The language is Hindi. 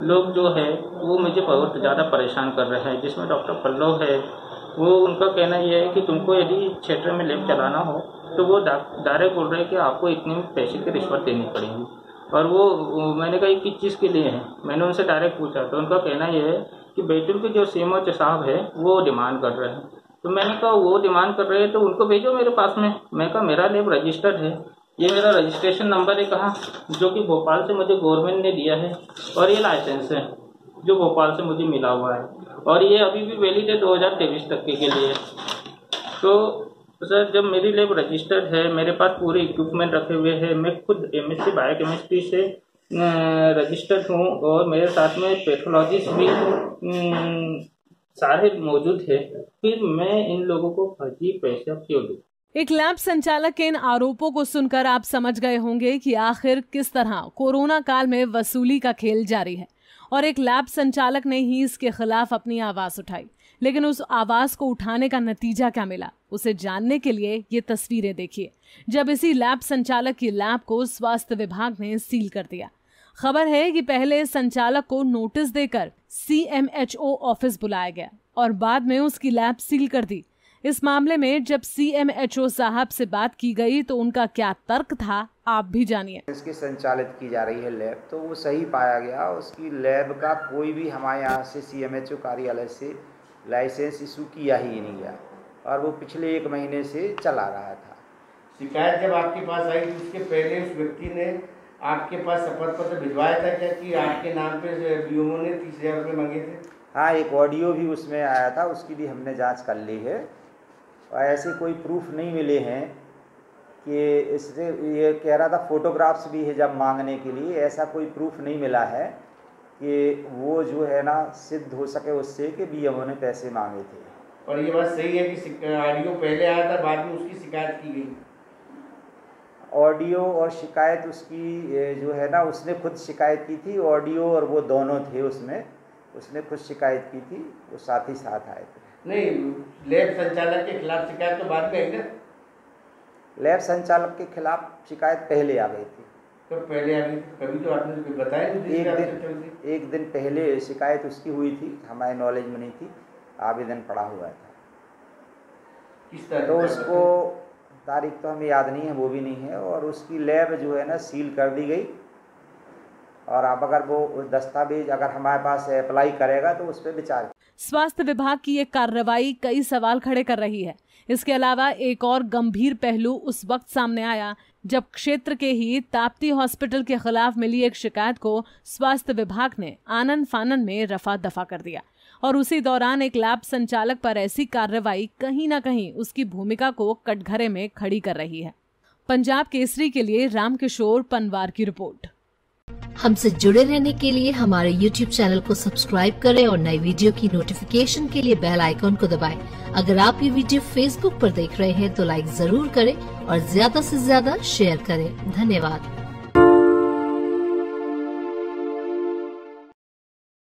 लोग जो है वो मुझे बहुत ज़्यादा परेशान कर रहे हैं, जिसमें डॉक्टर पल्लव है, वो उनका कहना ये है कि तुमको यदि क्षेत्र में लैब चलाना हो तो वो डायरेक्ट बोल रहे हैं कि आपको इतने पैसे की रिश्वत देनी पड़ेगी। और वो मैंने कहा किस चीज़ के लिए है, मैंने उनसे डायरेक्ट पूछा तो उनका कहना ये है कि बैतूल के जो सीएमओ साहब है वो डिमांड कर रहे हैं। तो मैंने कहा वो डिमांड कर रहे हैं तो उनको भेजो मेरे पास में। मैं कहा मेरा लैब रजिस्टर्ड है, ये मेरा रजिस्ट्रेशन नंबर है कहाँ, जो कि भोपाल से मुझे गवर्नमेंट ने दिया है, और ये लाइसेंस है जो भोपाल से मुझे मिला हुआ है, और ये अभी भी वैलिड है 2023 तक के लिए। तो सर जब मेरी लैब रजिस्टर्ड है, मेरे पास पूरे इक्विपमेंट रखे हुए हैं, मैं खुद एमएससी बायोकेमिस्ट्री से रजिस्टर्ड हूँ और मेरे साथ में पैथोलॉजिस्ट भी सारे मौजूद है, फिर मैं इन लोगों को फर्जी पैसा क्यों दूँ? एक लैब संचालक के इन आरोपों को सुनकर आप समझ गए होंगे कि आखिर किस तरह कोरोना काल में वसूली का खेल जारी है, और एक लैब संचालक ने ही इसके खिलाफ अपनी आवाज उठाई। लेकिन उस आवाज को उठाने का नतीजा क्या मिला, उसे जानने के लिए ये तस्वीरें देखिए, जब इसी लैब संचालक की लैब को स्वास्थ्य विभाग ने सील कर दिया। खबर है कि पहले संचालक को नोटिस देकर CMHO ऑफिस बुलाया गया और बाद में उसकी लैब सील कर दी। इस मामले में जब CMHO साहब से बात की गई तो उनका क्या तर्क था, आप भी जानिए। इसकी संचालित की जा रही है लैब, तो वो सही पाया गया। उसकी लैब का कोई भी हमारे यहाँ से CMHO कार्यालय से लाइसेंस इशू किया ही नहीं गया, और वो पिछले 1 महीने से चला रहा था। शिकायत जब आपके पास आई तो उसके पहले उस व्यक्ति ने आपके पास शपथ पत्र भिजवाया था क्या कि आपके नाम पे बीओमओ ने 30,000 रुपये मांगे थे? हाँ, एक ऑडियो भी उसमें आया था, उसकी भी हमने जांच कर ली है, और ऐसे कोई प्रूफ नहीं मिले हैं कि इससे ये कह रहा था। फोटोग्राफ्स भी है जब मांगने के लिए, ऐसा कोई प्रूफ नहीं मिला है कि वो जो है ना सिद्ध हो सके उससे कि बीएमओ ने पैसे मांगे थे। और ये बात सही है कि ऑडियो पहले आया था, बाद में उसकी शिकायत की गई? ऑडियो और शिकायत उसकी जो है ना, उसने खुद शिकायत की थी, ऑडियो और वो दोनों थे उसमें, उसने खुद शिकायत की थी, वो साथ ही साथ आए थे। नहीं, लैब संचालक के खिलाफ शिकायत तो बाद में आई ना? लैब संचालक के खिलाफ शिकायत पहले आ गई थी। तो पहले आ गई, कभी तो आपने बताया नहीं? एक दिन पहले शिकायत उसकी हुई थी, हमारे नॉलेज में नहीं थी, आवेदन पड़ा हुआ था। किस तरह? तो उसको तारीख तो हमें याद नहीं है, वो भी नहीं है, और उसकी लैब जो है ना सील कर दी गई। और अब अगर वो दस्तावेज अगर हमारे पास अप्लाई करेगा तो उस पर विचार। स्वास्थ्य विभाग की ये कार्रवाई कई सवाल खड़े कर रही है। इसके अलावा एक और गंभीर पहलू उस वक्त सामने आया जब क्षेत्र के ही ताप्ती हॉस्पिटल के खिलाफ मिली एक शिकायत को स्वास्थ्य विभाग ने आनन फानन में रफा दफा कर दिया, और उसी दौरान एक लैब संचालक पर ऐसी कार्रवाई कहीं न कहीं उसकी भूमिका को कटघरे में खड़ी कर रही है। पंजाब केसरी के लिए रामकिशोर पनवार की रिपोर्ट। हमसे जुड़े रहने के लिए हमारे YouTube चैनल को सब्सक्राइब करें और नई वीडियो की नोटिफिकेशन के लिए बेल आइकॉन को दबाएं। अगर आप ये वीडियो Facebook पर देख रहे हैं तो लाइक जरूर करें और ज्यादा से ज्यादा शेयर करें। धन्यवाद।